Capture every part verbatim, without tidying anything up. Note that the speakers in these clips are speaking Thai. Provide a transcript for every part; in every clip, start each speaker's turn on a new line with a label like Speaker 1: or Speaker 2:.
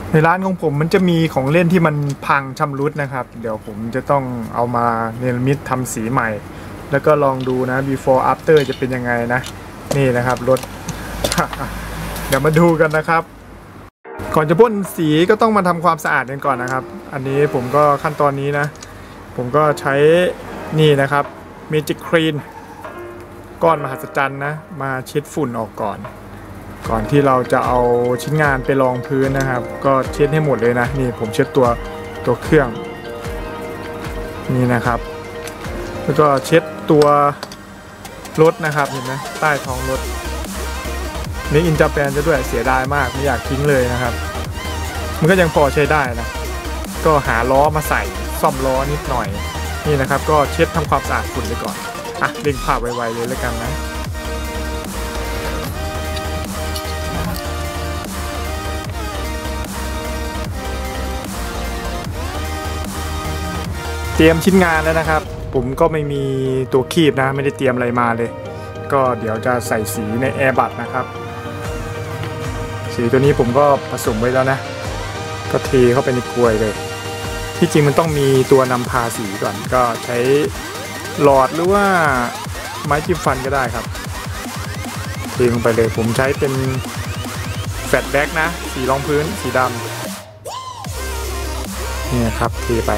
Speaker 1: ในร้านของผมมันจะมีของเล่นที่มันพังชำรุดนะครับเดี๋ยวผมจะต้องเอามาเนรมิตทำสีใหม่แล้วก็ลองดูนะ before after จะเป็นยังไงนะนี่นะครับรถ เดี๋ยวมาดูกันนะครับก่อนจะพ่นสีก็ต้องมาทำความสะอาดกันก่อนนะครับอันนี้ผมก็ขั้นตอนนี้นะผมก็ใช้นี่นะครับ Magic Clean ก้อนมหัศจรรย์นะมาเช็ดฝุ่นออกก่อนก่อนที่เราจะเอาชิ้นงานไปรองพื้นนะครับก็เช็ดให้หมดเลยนะนี่ผมเช็ดตัวตัวเครื่องนี่นะครับแล้วก็เช็ดตัวรถนะครับเห็นไหมใต้ท้องรถนี่อินจาแปนจะด้วยเสียดายมากไม่อยากทิ้งเลยนะครับมันก็ยังพอใช้ได้นะก็หาล้อมาใส่ซ่อมล้อนิดหน่อยนี่นะครับก็เช็ดทำความสะอาดฝุ่นไปก่อนอ่ะเร่งภาพไวๆเลยแล้วกันนะเตรียมชิ้นงานแล้วนะครับผมก็ไม่มีตัวคีบนะไม่ได้เตรียมอะไรมาเลยก็เดี๋ยวจะใส่สีในแอร์บัตนะครับสีตัวนี้ผมก็ผสมไว้แล้วนะก็เทเข้าไปในกลวยเลยที่จริงมันต้องมีตัวนำพาสีก่อนก็ใช้หลอดหรือว่าไม้จิ้มฟันก็ได้ครับเทลงไปเลยผมใช้เป็นแฟลตแบ็กนะสีรองพื้นสีดำนี่ครับเทไป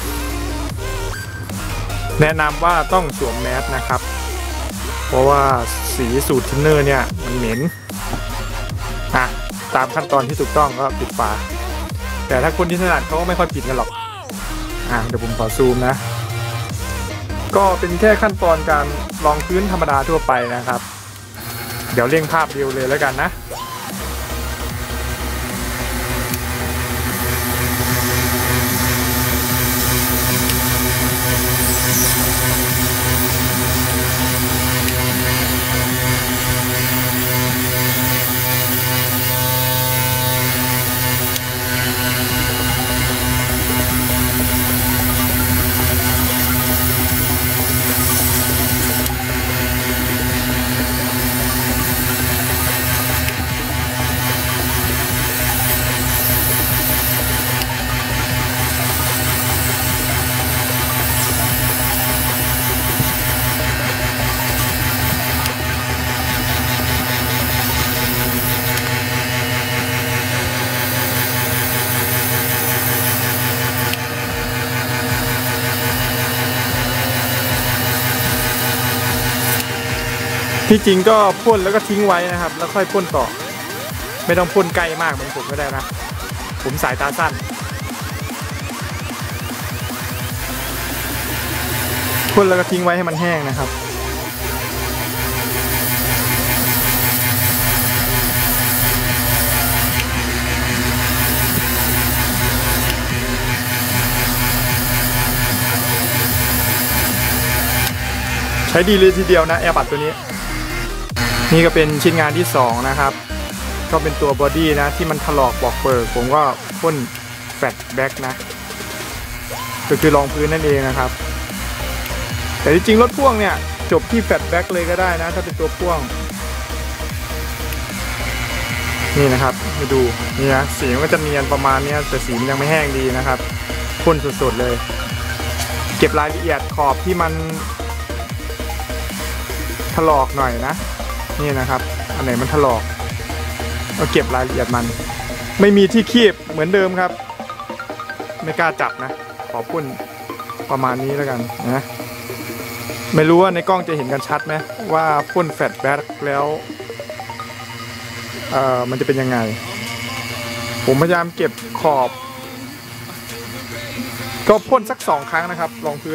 Speaker 1: แนะนำว่าต้องสวมแมสนะครับเพราะว่าสีสูตรทินเนอร์เนี่ยมันเหม็นอ่ะตามขั้นตอนที่ถูกต้องก็ปิดฝาแต่ถ้าคนที่ถนัดเขาก็ไม่ค่อยปิดกันหรอกอ่ะเดี๋ยวผมขอซูมนะก็เป็นแค่ขั้นตอนการรองพื้นธรรมดาทั่วไปนะครับเดี๋ยวเร่งภาพเดียวเลยแล้วกันนะที่จริงก็พ่นแล้วก็ทิ้งไว้นะครับแล้วค่อยพ่นต่อไม่ต้องพ่นไกลมากเหมือนผมก็ได้นะผมสายตาสั้นพ่นแล้วก็ทิ้งไว้ให้มันแห้งนะครับใช้ดีเลยทีเดียวนะแอร์บัตตัวนี้นี่ก็เป็นชิ้นงานที่สองนะครับก็เป็นตัวบอดี้นะที่มันถลอกบอกเปิดผมก็พ่นแฟลตแบ็กนะก็คือรองพื้นนั่นเองนะครับแต่จริงๆรถพ่วงเนี่ยจบที่แฟลตแบ็กเลยก็ได้นะถ้าเป็นตัวพ่วงนี่นะครับให้ดูนี่นะสีมันก็จะเนียนประมาณนี้แต่สีมันยังไม่แห้งดีนะครับพ่นสดๆเลยเก็บรายละเอียดขอบที่มันถลอกหน่อยนะนี่นะครับอันไหนมันถลอกเราเก็บรายละเอียดมันไม่มีที่คีบเหมือนเดิมครับไม่กล้าจับนะขอพ่นประมาณนี้แล้วกันนะไม่รู้ว่าในกล้องจะเห็นกันชัดไหมว่าพ่นแฟลตแบ็กแล้วเอ่อมันจะเป็นยังไงผมพยายามเก็บขอบก็พ่นสักสองครั้งนะครับรองพื้น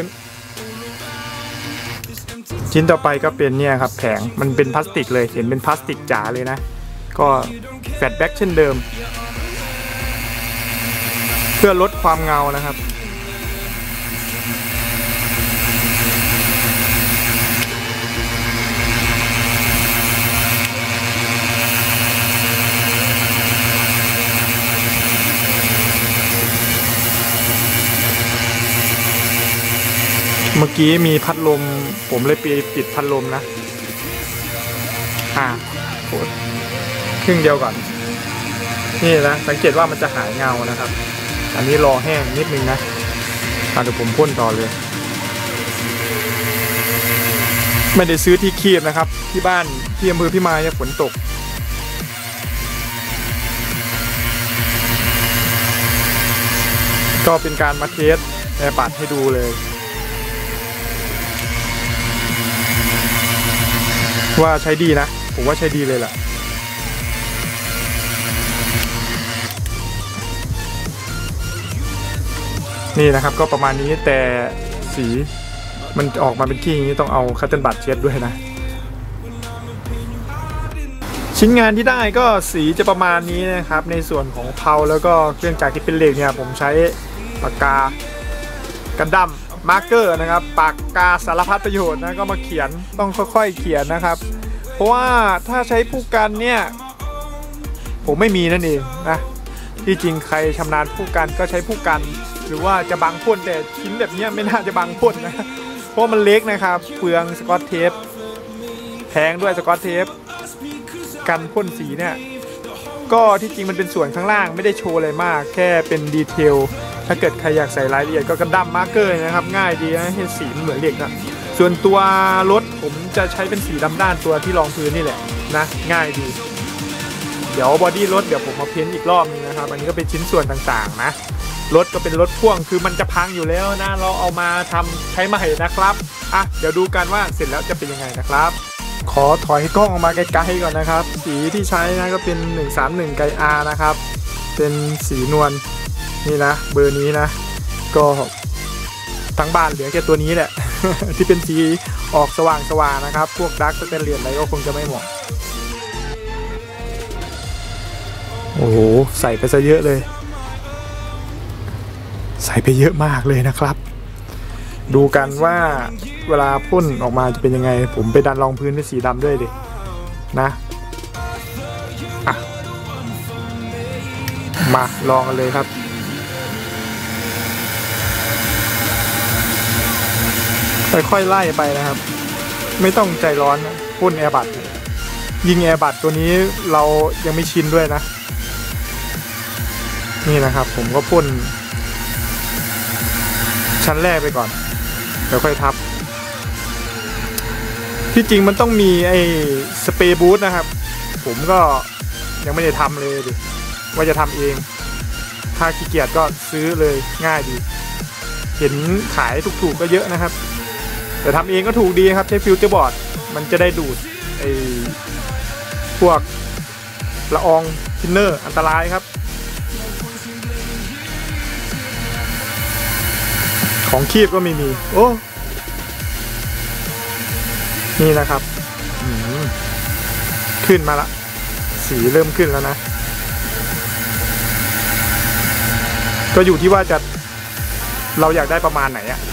Speaker 1: ชิ้นต่อไปก็เป็นเนี่ยครับแผงมันเป็นพลาสติกเลยเห็นเป็นพลาสติกจ๋าเลยนะก็แฟลตแบ็กเช่นเดิมเพื่อลดความเงานะครับ เมื่อกี้มีพัดลมผมเลยปิดปิดพัดลมนะอ่าครึ่งเดียวก่อนนี่นะสังเกตว่ามันจะหายเงานะครับอันนี้รอแห้งนิดนึงนะเดี๋ยวผมพ่นต่อเลยไม่ได้ซื้อที่คีบนะครับที่บ้านที่อำเภอพิมายฝนตกก็เป็นการมาเทสแอร์บัดให้ดูเลยว่าใช้ดีนะผมว่าใช้ดีเลยล่ะนี่นะครับก็ประมาณนี้แต่สีมันออกมาเป็นขี้อย่างนี้ต้องเอาคัตเติ้ลบัดเช็ดด้วยนะชิ้นงานที่ได้ก็สีจะประมาณนี้นะครับในส่วนของเพลาแล้วก็เครื่องจักรที่เป็นเหล็กเนี่ยผมใช้ปากกากันดั้มมาร์กเกอร์นะครับปากกาสารพัดประโยชน์นะก็มาเขียนต้องค่อยๆเขียนนะครับเพราะว่าถ้าใช้ผู้กันเนี่ยผมไม่มีนั่นเองนะที่จริงใครชำนาญผู้กันก็ใช้ผู้กันหรือว่าจะบังพ่นแต่ชิ้นแบบนี้ไม่น่าจะบังพ่นนะเพราะมันเล็กนะครับเปลืองสกอตเทปแพงด้วยสกอตเทปกันพ่นสีเนี่ยก็ที่จริงมันเป็นส่วนข้างล่างไม่ได้โชว์อะไรมากแค่เป็นดีเทลถ้าเกิดใครอยากใส่รายละเอียดก็กระดั้มมาร์กเกอร์นะครับง่ายดีนะให้สีเหมือนเหล็กนะส่วนตัวรถผมจะใช้เป็นสีดำด้านตัวที่รองพื้นนี่แหละนะง่ายดีเดี๋ยวบอดี้รถเดี๋ยวผมมาเพ้นท์อีกรอบนึงนะครับอันนี้ก็เป็นชิ้นส่วนต่างๆนะรถก็เป็นรถพ่วงคือมันจะพังอยู่แล้วนะเราเอามาทำใช้ใหม่นะครับอ่ะเดี๋ยวดูกันว่าเสร็จแล้วจะเป็นยังไงนะครับขอถอยกล้องออกมาไกลๆก่อนนะครับสีที่ใช้นะก็เป็นหนึ่งสามหนึ่งไกอาร์นะครับเป็นสีนวลนี่นะเบอร์นี้นะก็ทั้งบ้านเหลือแค่ตัวนี้แหละ ที่เป็นสีออกสว่างๆนะครับพวกดาร์กสเตนเลสอะไรก็คงจะไม่เหมาะโอ้โหใส่ไปซะเยอะเลยใส่ไปเยอะมากเลยนะครับดูกันว่าเวลาพ่นออกมาจะเป็นยังไงผมไปดันรองพื้นเป็นสีดำด้วยดินะอ่ะมาลองกันเลยครับค่อยๆไล่ไปนะครับไม่ต้องใจร้อนพ่นแอร์บัดยิงแอร์บัดตัวนี้เรายังไม่ชินด้วยนะนี่นะครับผมก็พ่นชั้นแรกไปก่อนเดี๋ยวค่อยทับที่จริงมันต้องมีไอ้สเปรย์บูทนะครับผมก็ยังไม่ได้ทำเลยดิว่าจะทำเองถ้าขี้เกียจก็ซื้อเลยง่ายดีเห็นขายถูกๆก็เยอะนะครับแต่ทำเองก็ถูกดีครับใช้ฟิลเตอร์บอร์ดมันจะได้ดูดไอ้พวกละอองทินเนอร์อันตรายครับของคีบก็ไม่มีโอ้นี่นะครับขึ้นมาละสีเริ่มขึ้นแล้วนะก็อยู่ที่ว่าจะเราอยากได้ประมาณไหนอะ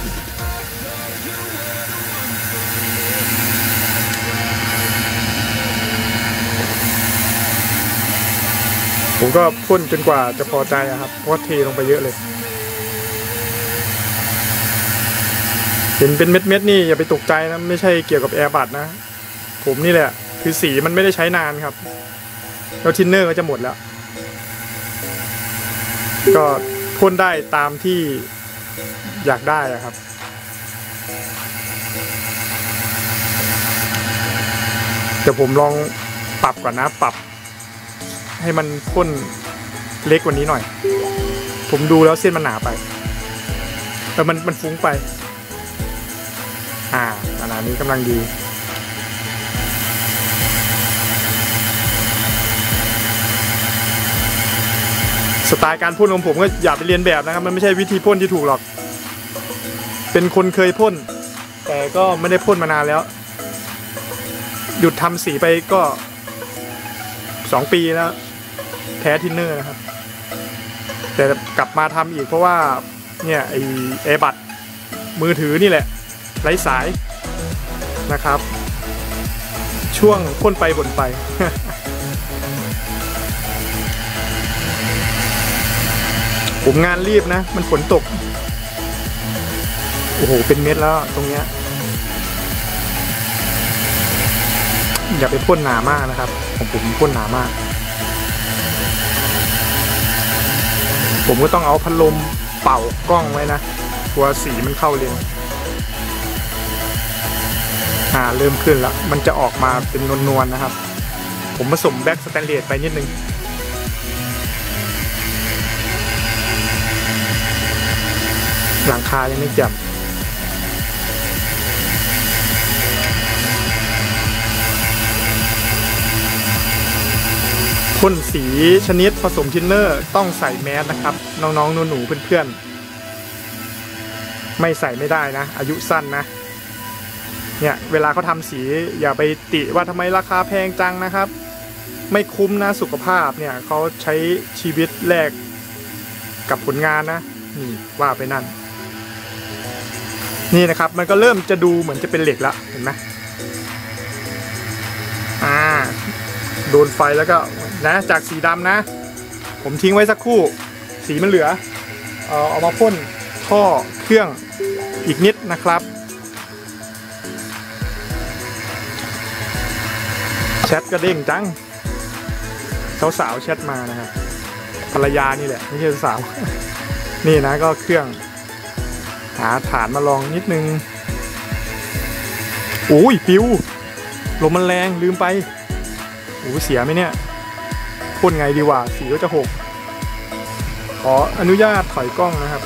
Speaker 1: ผมก็พ่นจนกว่าจะพอใจอะครับเพราะว่าเทลงไปเยอะเลยเห็นเป็นเม็ดๆนี่อย่าไปตกใจนะไม่ใช่เกี่ยวกับแอร์บัดนะผมนี่แหละคือสีมันไม่ได้ใช้นานครับแล้วทินเนอร์ก็จะหมดแล้วก็พ่นได้ตามที่อยากได้อะครับเดี๋ยวผมลองปรับก่อนนะปรับให้มันพ่นเล็กกว่านี้หน่อยผมดูแล้วเส้นมันหนาไปแต่มันมันฟุ้งไปอ่าขนาดนี้กำลังดีสไตล์การพ่นของผมก็อย่าไปเรียนแบบนะครับมันไม่ใช่วิธีพ่นที่ถูกหรอกเป็นคนเคยพ่นแต่ก็ไม่ได้พ่นมานานแล้วหยุดทำสีไปก็สองปีแล้วแพ้ทินเนอร์นะครับแต่กลับมาทำอีกเพราะว่าเนี่ยไอแอร์บัดมือถือนี่แหละไร้สายนะครับช่วงพ่นไปบ่นไป ผมงานรีบนะมันฝนตกโอ้โหเป็นเม็ดแล้วตรงเนี้ยอย่าไปพ่นหนามากนะครับของผมพ่นหนามากผมก็ต้องเอาพัดลมเป่ากล้องไว้นะกลัวสีมันเข้าเลนอ่าเริ่มขึ้นแล้วมันจะออกมาเป็นนวลๆนะครับผมผสมแบ็กสแตนเลสไปนิดนึงหลังคายังไม่แจ่มพ่นสีชนิดผสมทินเนอร์ต้องใส่แมสนะครับน้องๆหนูๆเพื่อนๆไม่ใส่ไม่ได้นะอายุสั้นนะเนี่ยเวลาเขาทำสีอย่าไปติว่าทำไมราคาแพงจังนะครับไม่คุ้มนะสุขภาพเนี่ยเขาใช้ชีวิตแลกกับผลงานนะนี่ว่าไปนั่นนี่นะครับมันก็เริ่มจะดูเหมือนจะเป็นเหล็กละเห็นไหมอ่าโดนไฟแล้วก็นะจากสีดำนะผมทิ้งไว้สักครู่สีมันเหลือเอาเอามาพ่นท่อเครื่องอีกนิดนะครับแชทก็เด้งจังสาวๆแชทมานะครับภรรยานี่แหละไม่ใช่สาวนี่นะก็เครื่องหาฐานมาลองนิดนึงโอ้ยปิวลมมันแรงลืมไปโอ้เสียไหมเนี่ยพ่นไงดีวะสีก็จะหกขออนุญาตถอยกล้องนะครับ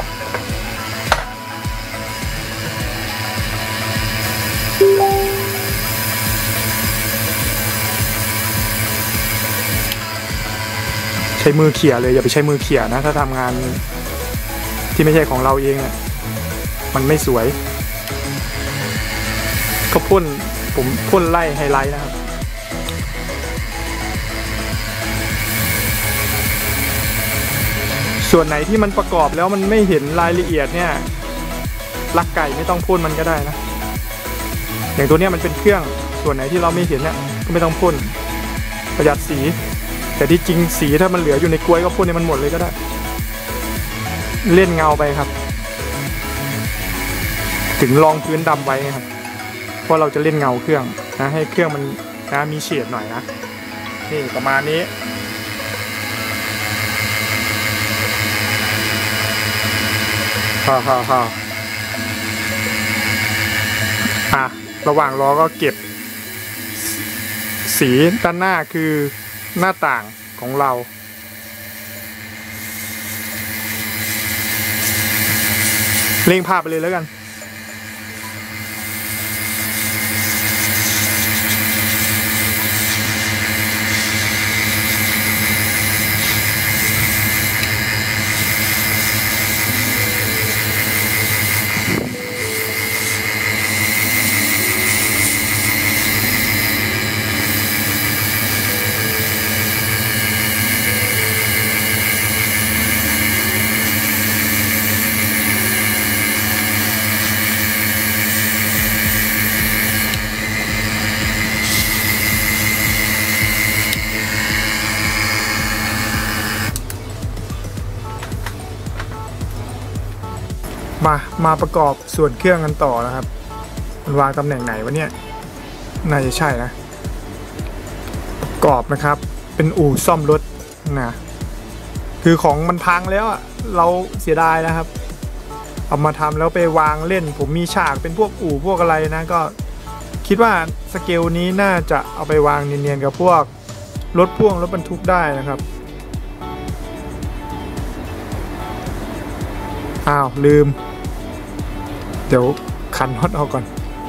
Speaker 1: ใช้มือเขี่ยเลยอย่าไปใช้มือเขี่ยนะถ้าทำงานที่ไม่ใช่ของเราเองเนี่ยมันไม่สวยก็พ่นผมพ่นไล่ไฮไลท์นะครับส่วนไหนที่มันประกอบแล้วมันไม่เห็นรายละเอียดเนี่ยลักไก่ไม่ต้องพ่นมันก็ได้นะอย่างตัวเนี้ยมันเป็นเครื่องส่วนไหนที่เราไม่เห็นเนี่ยก็ไม่ต้องพ่นประหยัดสีแต่ที่จริงสีถ้ามันเหลืออยู่ในกล้วยก็พ่นให้มันหมดเลยก็ได้เล่นเงาไปครับถึงรองพื้นดำไว้ครับเพราะเราจะเล่นเงาเครื่องนะให้เครื่องมันนะมีเฉดหน่อยนะนี่ประมาณนี้ฮ่าฮ่าฮ่าอ่ะระหว่างรอก็เก็บสีด้านหน้าคือหน้าต่างของเราเร่งภาพไปเลยแล้วกันมามาประกอบส่วนเครื่องกันต่อนะครับมันวางตำแหน่งไหนวะเนี่ยน่าจะใช่นะประกอบนะครับเป็นอู่ซ่อมรถนะคือของมันพังแล้วอ่ะเราเสียดายนะครับเอามาทำแล้วไปวางเล่นผมมีฉากเป็นพวกอู่พวกอะไรนะก็คิดว่าสเกลนี้น่าจะเอาไปวางเนียนๆกับพวกรถพ่วงรถบรรทุกได้นะครับอ้าวลืมเดี๋ยวขันน็อตเอาก่อน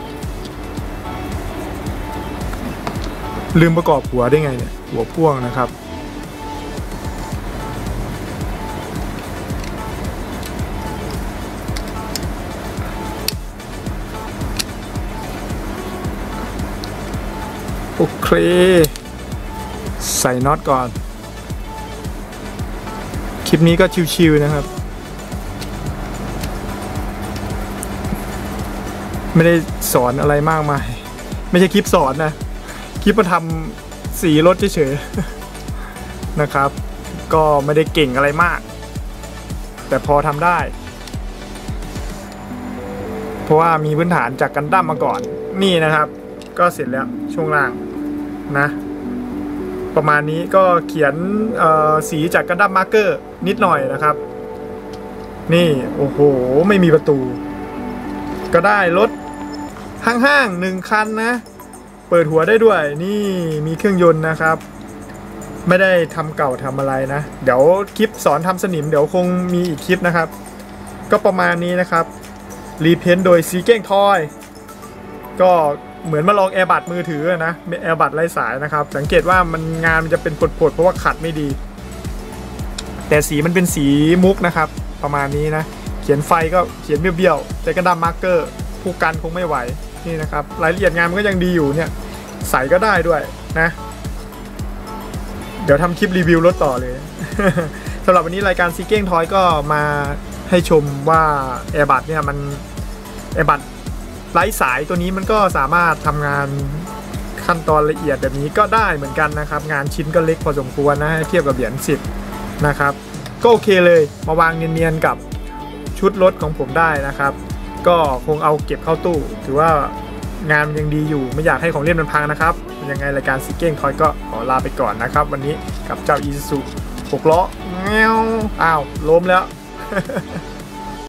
Speaker 1: ลืมประกอบหัวได้ไงเนี่ยหัวพ่วงนะครับโอเคใส่น็อตก่อนคลิปนี้ก็ชิวๆนะครับไม่ได้สอนอะไรมากมายไม่ใช่คลิปสอนนะคลิปมาทำสีรถเฉยๆนะครับก็ไม่ได้เก่งอะไรมากแต่พอทำได้เพราะว่ามีพื้นฐานจากกันดั้มมาก่อนนี่นะครับก็เสร็จแล้วช่วงล่างนะประมาณนี้ก็เขียนสีจากกระดับมาร์เกอร์นิดหน่อยนะครับนี่โอ้โหไม่มีประตูก็ได้รถห้างๆหนึ่งคันนะเปิดหัวได้ด้วยนี่มีเครื่องยนต์นะครับไม่ได้ทำเก่าทำอะไรนะเดี๋ยวคลิปสอนทำสนิมเดี๋ยวคงมีอีกคลิปนะครับก็ประมาณนี้นะครับรีเพนต์โดยซีเก้งทอยก็เหมือนมาลองแอร์บัดมือถือนะแอร์บัดไร้สายนะครับสังเกตว่ามันงานมันจะเป็นผดๆเพราะว่าขัดไม่ดีแต่สีมันเป็นสีมุกนะครับประมาณนี้นะเขียนไฟก็เขียนเบี้ยวๆแต่กระดาษมาร์กเกอร์ผู้กันคงไม่ไหวนี่นะครับรายละเอียดงานมันก็ยังดีอยู่เนี่ยใส่ก็ได้ด้วยนะเดี๋ยวทำคลิปรีวิวรถต่อเลย สำหรับวันนี้รายการซีเก้งทอยก็มาให้ชมว่าแอร์บัดเนี่ยมันแอร์บัดไร้สายตัวนี้มันก็สามารถทำงานขั้นตอนละเอียดแบบนี้ก็ได้เหมือนกันนะครับงานชิ้นก็เล็กพอสมควรนะเทียบกับเหรียญสิบนะครับก็โอเคเลยมาวางเนียนๆกับชุดรถของผมได้นะครับก็คงเอาเก็บเข้าตู้ถือว่างานมันยังดีอยู่ไม่อยากให้ของเล่นมันพังนะครับยังไงรายการซีเก้งทอยก็ขอลาไปก่อนนะครับวันนี้กับเจ้า Isuzu หกล้อแง้วอ้าวล้มแล้ว